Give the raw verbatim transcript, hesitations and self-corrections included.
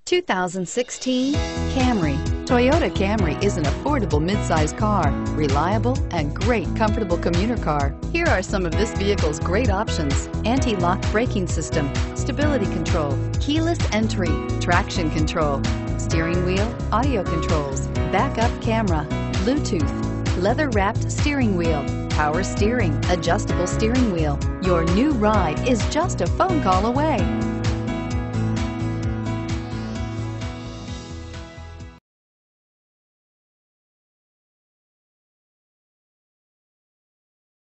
two thousand sixteen Camry. Toyota Camry is an affordable midsize car, reliable and great comfortable commuter car. Here are some of this vehicle's great options: anti-lock braking system, stability control, keyless entry, traction control, steering wheel audio controls, backup camera, Bluetooth, leather-wrapped steering wheel, power steering, adjustable steering wheel. Your new ride is just a phone call away.